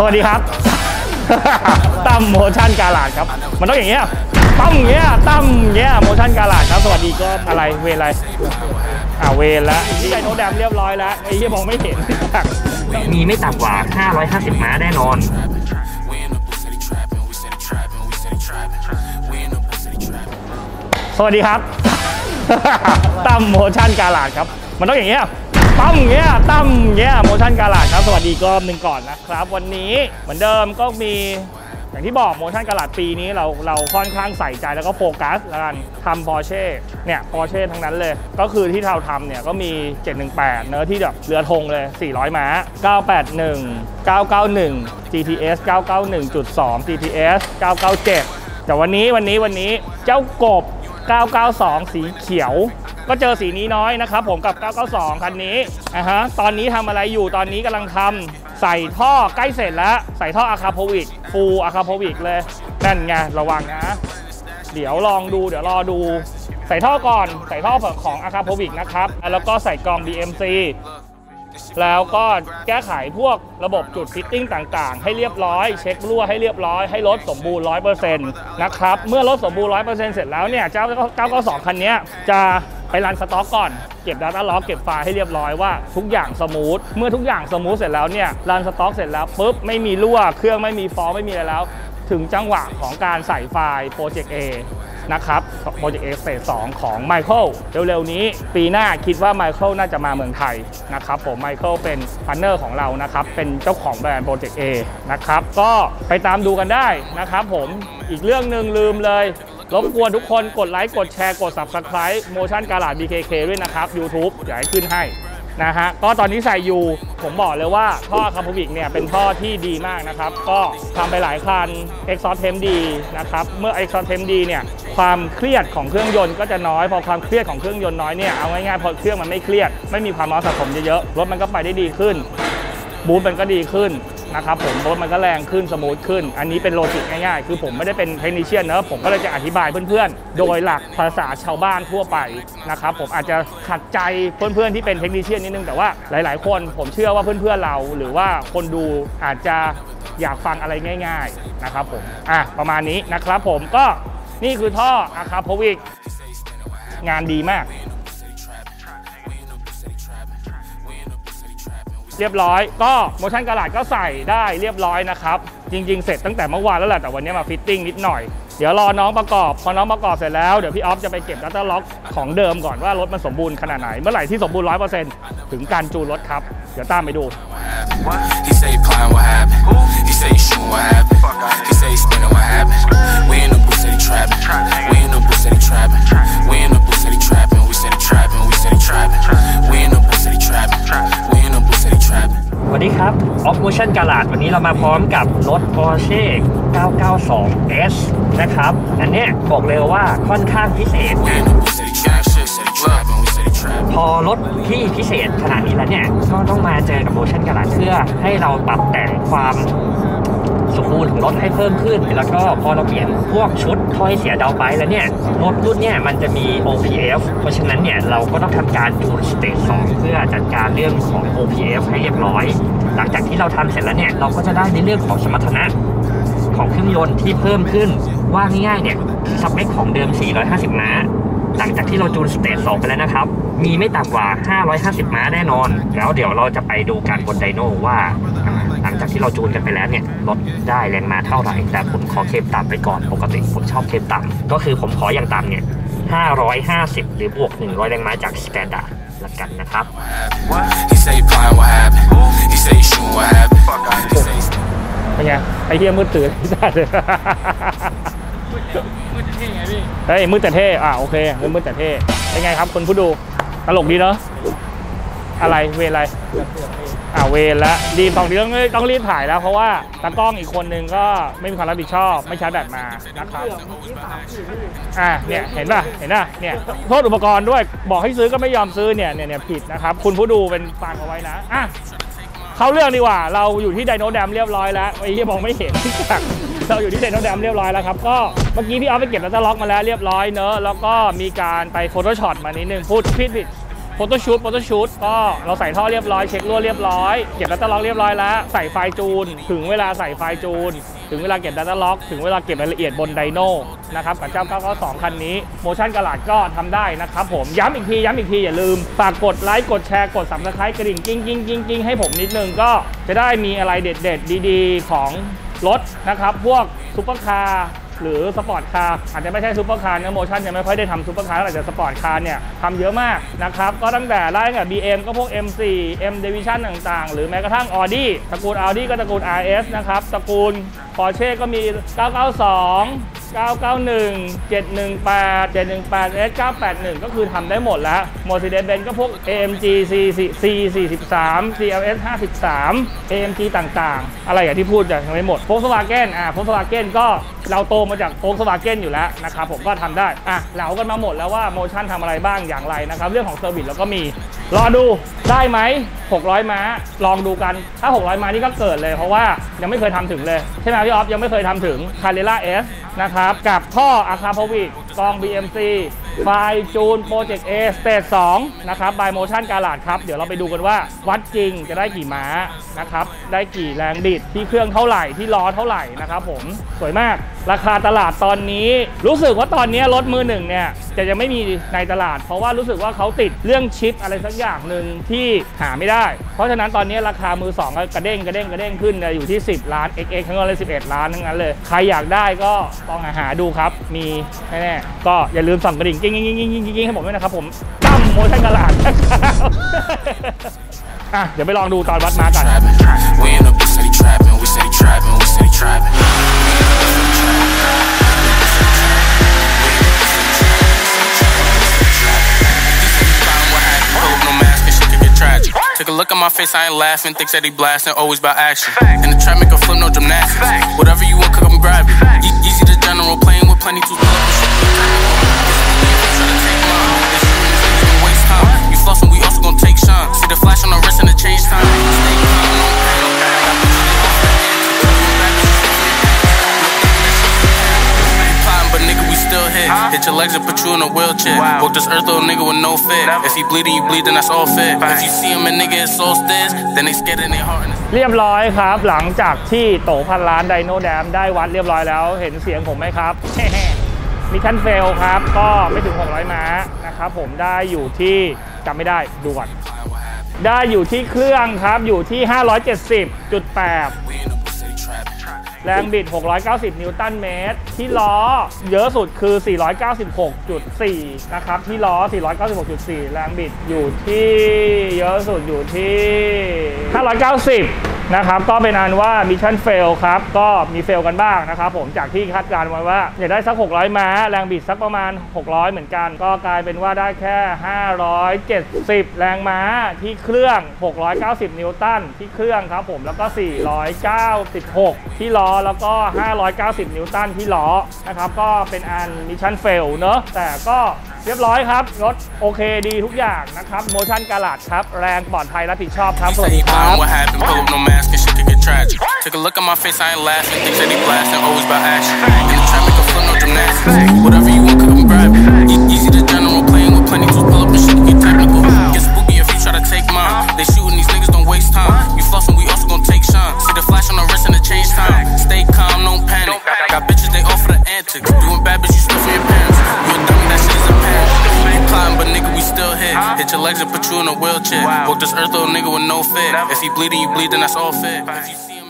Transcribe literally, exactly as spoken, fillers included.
วัสดีครับตั้มโมชั่นกาลาดครับมันต้องอย่างเงี้ยตั้มเงี้ยตั้มเงี้ยโมชั่นกาลาดครับสวัสดีก็อะไรเวรอะไรอ่าเวรแล้วที่ไดโนแดมเรียบร้อยแล้วไอ้ที่มองไม่เห็นมีไม่ต่ำกว่าห้าร้อยห้าสิบม้าแน่นอนสวัสดีครับตั้มโมชั่นกาลาดครับมันต้องอย่างเงี้ยตั้มเงี้ยตั้มเงี้ยโมชั่นกาลาดครับสวัสดีก็หนึ่งก่อนนะครับวันนี้เหมือนเดิมก็มีอย่างที่บอกโมชั่นกาลาดปีนี้เราเราค่อนข้างใส่ใจแล้วก็โฟกัสแล้วกันทำ Porsche เนี่ย Porsche ทั้งนั้นเลยก็คือที่เราทำเนี่ยก็มีเจ็ดหนึ่งแปดเนื้อที่แบบเรือธงเลยสี่ร้อยม้าเก้าแปดหนึ่ง เก้าเก้าหนึ่ง จี ที เอส เก้าเก้าหนึ่งจุดสอง จี ที เอส เก้าเก้าเจ็ดแต่วันนี้วันนี้วันนี้เจ้ากบเก้าเก้าสองสีเขียวก็เจอสีนี้น้อยนะครับผมกับเก้าเก้าสองคันนี้นะฮะตอนนี้ทำอะไรอยู่ตอนนี้กำลังทำใส่ท่อใกล้เสร็จแล้วใส่ท่ออะคาโพวิกฟูลอะคาโพวิกเลยนั่นไงระวังนะเดี๋ยวลองดูเดี๋ยวรอดูใส่ท่อก่อนใส่ท่อของอะคาโพวิกนะครับแล้วก็ใส่กรอง ดี เอ็ม ซี แล้วก็แก้ไขพวกระบบจุดฟิตติ้งต่างๆให้เรียบร้อยเช็ครั่วให้เรียบร้อยให้รถสมบูรณ์ ร้อยเปอร์เซ็นต์ นะครับเมื่อรถสมบูรณ์ ร้อยเปอร์เซ็นต์ เสร็จแล้วเนี่ยเจ้าเก้าเก้าสองคันนี้จะไปรันสต็อกก่อนเก็บ Data Log เก็บไฟล์ให้เรียบร้อยว่าทุกอย่างสมูทเมื่อทุกอย่างสมูทเสร็จแล้วเนี่ยรันสต็อกเสร็จแล้วปุ๊บไม่มีรั่วเครื่องไม่มีฟอลต์ไม่มีอะไรแล้วถึงจังหวะของการใส่ไฟล์ Project A นะครับโปรเจกต์ A เฟสสองของไมเคิลเร็วๆนี้ปีหน้าคิดว่าไมเคิลน่าจะมาเมืองไทยนะครับผมไมเคิลเป็นพาร์ทเนอร์ของเรานะครับเป็นเจ้าของแบรนด์โปรเจกต์ A นะครับก็ไปตามดูกันได้นะครับผมอีกเรื่องหนึ่งลืมเลยรบกวนทุกคนกดไลค์กดแชร์กด ซับสไครบ์ Motion Garage บี เค เค ด้วยนะครับ YouTube เดี๋ยวให้ขึ้นให้นะฮะก็ตอนนี้ใส่อยู่ผมบอกเลยว่าท่อคาร์บอนิกเนี่ยเป็นท่อที่ดีมากนะครับก็ทำไปหลายคัน Exhaust Temp ดีนะครับเมื่อ Exhaust Temp ดีเนี่ยความเครียดของเครื่องยนต์ก็จะน้อยพอความเครียดของเครื่องยนต์น้อยเนี่ยเอาง่ายๆพอเครื่องมันไม่เครียดไม่มีความร้อนสะสมเยอะๆรถมันก็ไปได้ดีขึ้นบูทมันก็ดีขึ้นนะครับผมรถมันก็แรงขึ้นสมูทขึ้นอันนี้เป็นโลจิกง่ายๆคือผมไม่ได้เป็นเทคนิคเชียนเนอะผมก็เลยจะอธิบายเพื่อนๆโดยหลักภาษาชาวบ้านทั่วไปนะครับผมอาจจะขัดใจเพื่อนๆที่เป็นเทคนิคเชียนนิดนึงแต่ว่าหลายๆคนผมเชื่อว่าเพื่อนๆเราหรือว่าคนดูอาจจะอยากฟังอะไรง่ายๆนะครับผมอ่ะประมาณนี้นะครับผมก็นี่คือท่ออะคาโพวิกงานดีมากเรียบร้อยก็โมชั่นกาลาดก็ใส่ได้เรียบร้อยนะครับจริงๆเสร็จตั้งแต่เมื่อวานแล้วแหละแต่วันนี้มาฟิตติ้งนิดหน่อยเดี๋ยวรอน้องประกอบพอน้องประกอบเสร็จแล้วเดี๋ยวพี่ออฟจะไปเก็บ Data Log ของเดิมก่อนว่ารถมันสมบูรณ์ขนาดไหนเมื่อไหร่ที่สมบูรณ์ ร้อยเปอร์เซ็นต์ ถึงการจูนรถครับเดี๋ยวตามไปดูสวัสดีครับ Off Motion Garage วันนี้เรามาพร้อมกับรถ Porsche เก้าเก้าสอง เอส นะครับอันเนี้ยบอกเลยว่าค่อนข้างพิเศษพอรถที่พิเศษขนาดนี้แล้วเนี่ยก็ต้องมาเจอกับ Motion Garage เพื่อให้เราปรับแต่งความสมบูรณ์ของรถให้เพิ่มขึ้นแล้วก็พอเราเปลี่ยนพวกชุดท่อให้เสียดาวไปแล้วเนี่ยรถรุ่นเนี่ยมันจะมี โอ พี เอฟ เพราะฉะนั้นเนี่ยเราก็ต้องทำการจูนสเตจสองเพื่อจัดการเรื่องของ โอ พี เอฟ ให้เรียบร้อยหลังจากที่เราทำเสร็จแล้วเนี่ยเราก็จะได้ในเรื่องของสมรรถนะของเครื่องยนต์ที่เพิ่มขึ้นว่าง่ายๆเนี่ยสเปคของเดิมสี่ร้อยห้าสิบม้าหลังจากที่เราจูนสเตจสองไปแล้วนะครับมีไม่ต่ำกว่าห้าร้อยห้าสิบม้าแน่นอนแล้วเดี๋ยวเราจะไปดูกันบนไดโน่ว่าหลังจากที่เราจูนกันไปแล้วเนี่ยรถได้แรงม้าเท่าไหร่แต่ผมขอเคลมต่ำไปก่อนปกติผมชอบเคลมต่ำก็คือผมขออย่างต่ำเนี่ยห้าร้อยห้าสิบหรือบวกหนึ่งร้อยแรงม้าจากสแตนดาร์ดละกันนะครับเป็นไงไอ้เหี้ยมืดตื่นได้เลยมืดแต่เท่ไงพี่เฮ้ยมืดแต่เท่อ่ะโอเคมืดแต่เท่เป็นไงครับคนผู้ดูตลกดีเนาะอะไรเวรอะไรอ่าเวรแล้วรีบตอนนี้ต้องต้องรีบถ่ายแล้วเพราะว่าตากล้องอีกคนนึงก็ไม่มีความรับผิดชอบไม่ใช้แบตมานะครับอ่าเนี่ยเห็นป่ะเห็นป่ะเนี่ยโทษอุปกรณ์ด้วยบอกให้ซื้อก็ไม่ยอมซื้อเนี่ยเนี่ยผิดนะครับคุณผู้ดูเป็นฟังเอาไว้นะอ่ะเข้าเรื่องดีกว่าเราอยู่ที่ไดโนแดมเรียบร้อยแล้วไอ้ที่มองไม่เห็นเราอยู่ที่ไดโนแดมเรียบร้อยแล้วครับก็เมื่อกี้พี่เอาไปเก็บ Data Log มาแล้วเรียบร้อยเนอะแล้วก็มีการไป Photoshop มานิดนึงพูดผิดผิดโฟโต้ชูตโฟโต้ชูตก็เราใส่ท่อเรียบร้อยเช็ครั่วเรียบร้อยเก็บดัตต้าล็อกเรียบร้อยแล้วใส่ไฟจูนถึงเวลาใส่ไฟจูนถึงเวลาเก็บดัตต้าล็อกถึงเวลาเก็บรายละเอียดบนไดโน่นะครับกับเจ้าเก้าเก้าสองคันนี้โมชั่นกระหลาดก็ทำได้นะครับผมย้ำอีกทีย้ำอีกทีอย่าลืมฝากกดไลค์กดแชร์กด ซับสไครบ์ กระดิ่งกิ้งกิ้งกิ้งกิ้งให้ผมนิดนึงก็จะได้มีอะไรเด็ดๆดีๆของรถนะครับพวกซุปเปอร์คาร์หรือสปอร์ตคาร์อาจจะไม่ใช่ซุปเปอร์คาร์นะโมชั่นยังไม่ค่อยได้ทำซุปเปอร์คาร์แต่สปอร์ตคาร์เนี่ยทำเยอะมากนะครับก็ตั้งแต่ไล่ตั้งแต่ บี เอ็ม ก็พวก เอ็ม โฟร์ เอ็ม Division ต่างๆหรือแม้กระทั่ง Audi ตระกูล Audi ก็ตระกูล อาร์ เอส นะครับตระกูล Porsche ก็มี เก้าเก้าสอง เก้าเก้าหนึ่ง เจ็ดหนึ่งแปด เจ็ดหนึ่งแปด เอส เก้าแปดหนึ่ง ก็คือทำได้หมดแล้ว Mercedes-Benz ก็พวก เอ เอ็ม จี ซี สี่สิบสาม ซี แอล เอส ห้าสิบสาม เอ เอ็ม จี ต่างๆอะไรอย่างที่พูดยังไม่หมด Volkswagen อ่า Volkswagen ก็เราโตมาจาก Volkswagen อยู่แล้วนะครับผมก็ทำได้อ่ะเหลากันมาหมดแล้วว่าโมชั่นทำอะไรบ้างอย่างไรนะครับเรื่องของเซอร์วิสเราก็มีรอดูได้ไหมหกร้อยม้าลองดูกันถ้าหกร้อยม้านี่ก็เกิดเลยเพราะว่ายังไม่เคยทำถึงเลยใช่ไหมพี่ออฟยังไม่เคยทำถึง Carrera S นะครับกับท่อ Akrapovic กอง บี เอ็ม ซี ไฟจูน Project A Stage สองนะครับ by Motion Garage ครับเดี๋ยวเราไปดูกันว่าวัดจริงจะได้กี่ม้านะครับได้กี่แรงบิดที่เครื่องเท่าไหร่ที่ล้อเท่าไหร่นะครับผมสวยมากราคาตลาดตอนนี้รู้สึกว่าตอนนี้รถมือหนึ่งเนี่ยจะยังไม่มีในตลาดเพราะว่ารู้สึกว่าเขาติดเรื่องชิปอะไรสักอย่างหนึ่งที่หาไม่ได้เพราะฉะนั้นตอนนี้ราคามือสองกระเด้งกระเด้งกระเด้งขึ้นอยู่ที่สิบล้าน เอ็กซ์ เอ็กซ์ ทั้งนั้นเลยสิบเอ็ดล้านทั้งนั้นเลยใครอยากได้ก็ลองหาดูครับมีแน่ๆก็อย่าลืมสั่งกระดิ่งกิ้งกิ้งกิ้งกิ้งกิ้งให้ผมด้วยนะครับผมตั้มโมชั่นกระหลาดอ่ะเดี๋ยวไปลองดูตอนวัดม้ากัน Take a look at my face, I ain't laughing. Thinks that he blasting, always about action. And the trap make a flip, no gymnastics. Whatever you want, cook up and grab it. E- easy to general, playing with plenty to pull up and shit. Try to take mine. This shit is gonna waste time. You flossing, we also gonna take shine. See the flash on the wrist and the change time. Stay calm, no But nigga, we still hit. Hit your legs and put you in a wheelchair. Walk this earth, little nigga with no fit. If he bleeding, you bleed, then that's all fit. If you see him and nigga is so stairs, then they scared in their heart. เรียบร้อยครับหลังจากที่โตพันล้านไดโนแดมได้วัดเรียบร้อยแล้วเห็นเสียงผมไหมครับ มิชชั่นเฟลครับก็ไม่ถึงหกร้อยม้านะครับผมได้อยู่ที่จำไม่ได้ดูก่อนได้อยู่ที่เครื่องครับอยู่ที่ ห้าร้อยเจ็ดสิบจุดแปดแรงบิดหกร้อยเก้าสิบนิวตันเมตรที่ล้อเยอะสุดคือสี่ร้อยเก้าสิบหกจุดสี่นะครับที่ล้อสี่ร้อยเก้าสิบหกจุดสี่แรงบิดอยู่ที่เยอะสุดอยู่ที่ห้าร้อยเก้าสิบนะครับก็เป็นอันว่ามิชชั่นเฟลครับก็มีเฟลกันบ้างนะครับผมจากที่คาดการณ์ไว้ว่าอยากได้สักหกร้อยม้าแรงบิดสักประมาณหกร้อยเหมือนกันก็กลายเป็นว่าได้แค่ห้าร้อยเจ็ดสิบแรงม้าที่เครื่องหกร้อยเก้าสิบนิวตันที่เครื่องครับผมแล้วก็สี่ร้อยเก้าสิบหกที่ล้อแล้วก็ห้าร้อยเก้าสิบนิวตันที่ล้อนะครับก็เป็นอันมิชชั่นเฟลเนอะแต่ก็เรียบร้อยครับรถโอเคดีทุกอย่างนะครับโมชั่นกาลาดครับแรงปลอดภัยรับผิดชอบครับสวัสดีครับ Take a look at my face, I ain't laughing. Thinks that he blasting, always about action. And the trap make a flip, no gymnastics. Whatever you want, cook up and grab it. E- easy to general, playing with plenty to pull up and shit, get technical. Get spooky if you try to take mine. They shooting these niggas, don't waste time. You flossing, we also gon' take shine. See the flash on the wrist and the change time. Stay calm, don't panic. Got bitches, they all for the antics. Doing bad, bitch, you still for your parents. You a dummy, that shit is a panic. You plotting, but nigga, we still hit. Hit your legs and put you in a wheelchair. Walk this earth, little nigga with no fit. If he bleeding, you bleed, then that's all fit. If you see